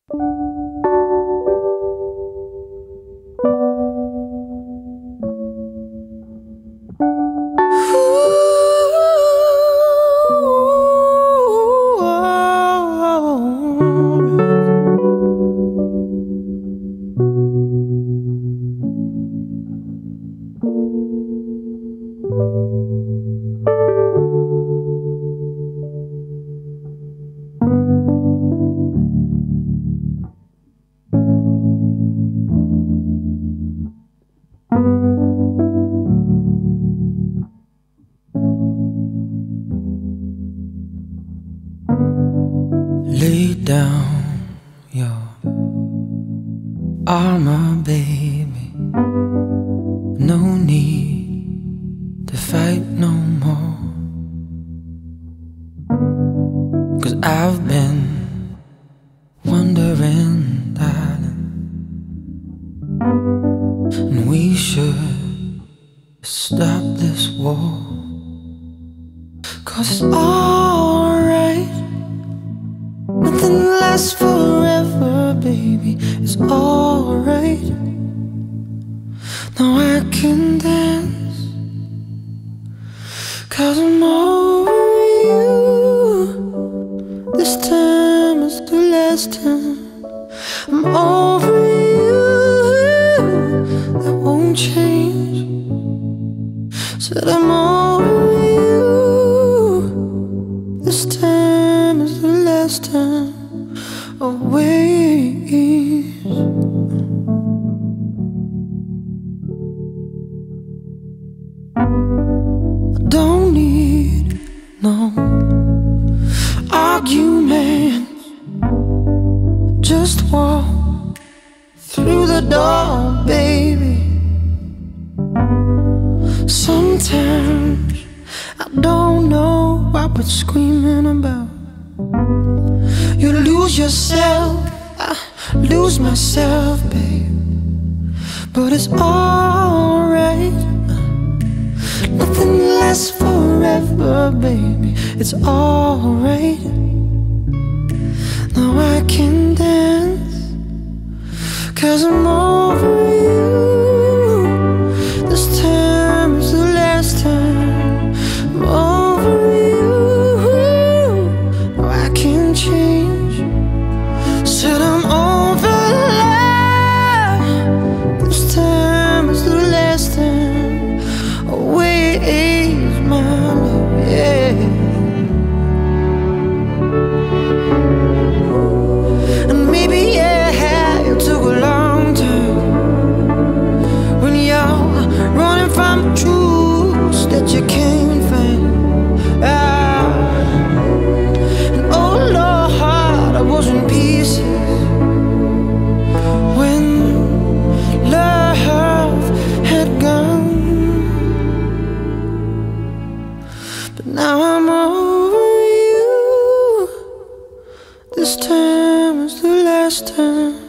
Lay down your armor, baby. No need to fight no more. 'Cause I've been wondering, darling, and we should stop this war. 'Cause it's alright, nothing lasts forever, baby. It's alright. Now I can dance, 'cause I'm over you. This time is the last time. I'm over you. That won't change. Said I'm over you. This time is the last time. Always. I don't need no arguments. Just walk through the door, baby. Sometimes I don't know what we're screaming about. You lose yourself, I lose myself, babe. But it's alright. Nothing lasts forever, baby. It's alright. Now I can dance, 'cause I'm over you. This time is the last time. I'm over you. I can't change. Said I'm over love. This time is the last time. Always, my love, yeah. And maybe, yeah, it took a long time. When you're running from truths that you can't find. And oh Lord, I was in pieces when love had gone. But now I'm over you. This time is the last time.